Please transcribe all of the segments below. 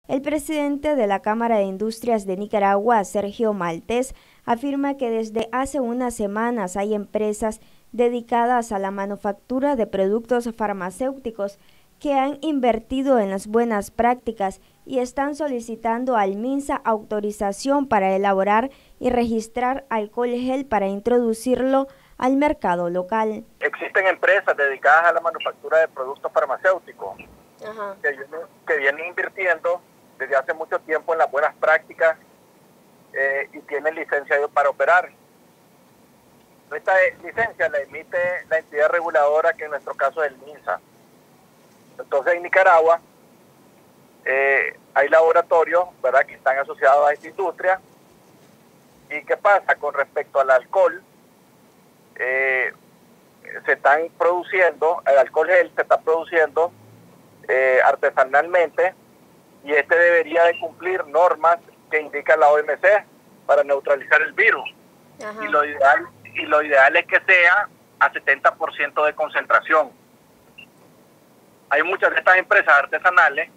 El presidente de la Cámara de Industrias de Nicaragua, Sergio Maltés, afirma que desde hace unas semanas hay empresas dedicadas a la manufactura de productos farmacéuticos que han invertido en las buenas prácticas y están solicitando al MINSA autorización para elaborar y registrar alcohol gel para introducirlo al mercado local. Existen empresas dedicadas a la manufactura de productos farmacéuticos que vienen invirtiendo desde hace mucho tiempo en las buenas prácticas y tienen licencia para operar. Esta licencia la emite la entidad reguladora, que en nuestro caso es el MINSA. Entonces en Nicaragua hay laboratorios, ¿verdad?, que están asociados a esta industria. ¿Y qué pasa con respecto al alcohol? Se están produciendo, el alcohol gel se está produciendo artesanalmente, y este debería de cumplir normas que indica la OMC para neutralizar el virus. Y lo ideal es que sea a 70% de concentración. Hay muchas de estas empresas artesanales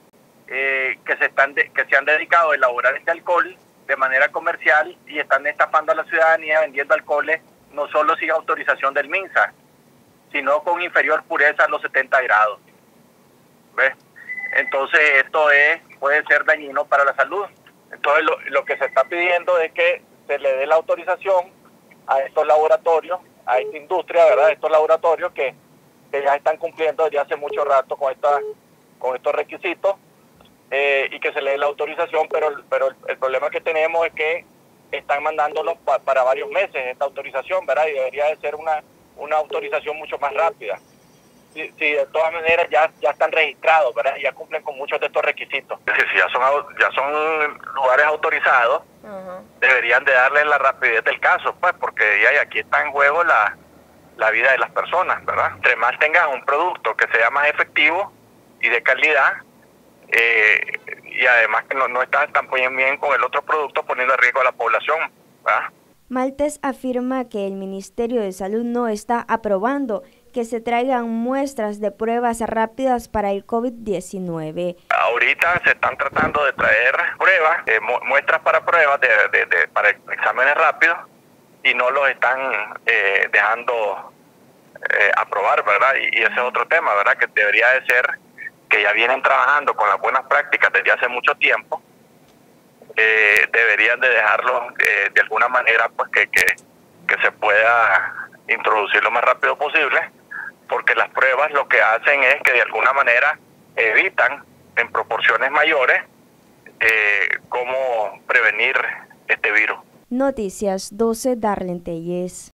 que se han dedicado a elaborar este alcohol de manera comercial y están estafando a la ciudadanía vendiendo alcoholes no solo sin autorización del MINSA, sino con inferior pureza a los 70 grados. ¿Ves? Entonces esto puede ser dañino para la salud. Entonces lo que se está pidiendo es que se le dé la autorización a estos laboratorios, a esta industria, ¿verdad?, estos laboratorios que ya están cumpliendo desde hace mucho rato con estos requisitos, y que se le dé la autorización, pero el problema que tenemos es que están mandándolos para varios meses esta autorización, ¿verdad? Y debería de ser una autorización mucho más rápida. Si de todas maneras ya están registrados, ¿verdad?, ya cumplen con muchos de estos requisitos. Si ya son lugares autorizados, deberían de darle la rapidez del caso, pues, porque aquí está en juego la vida de las personas, ¿verdad? Entre más tengas un producto que sea más efectivo y de calidad, y además que no estás tan bien con el otro producto, poniendo en riesgo a la población, ¿verdad? Maltés afirma que el Ministerio de Salud no está aprobando que se traigan muestras de pruebas rápidas para el COVID-19. Ahorita se están tratando de traer pruebas, muestras para pruebas para exámenes rápidos, y no los están dejando aprobar, ¿verdad? Y ese es otro tema, ¿verdad?, que debería de ser que ya vienen trabajando con las buenas prácticas desde hace mucho tiempo. Deberían de dejarlo de alguna manera, pues que se pueda introducir lo más rápido posible, porque las pruebas lo que hacen es que de alguna manera evitan en proporciones mayores cómo prevenir este virus. Noticias 12, Darlene Telles.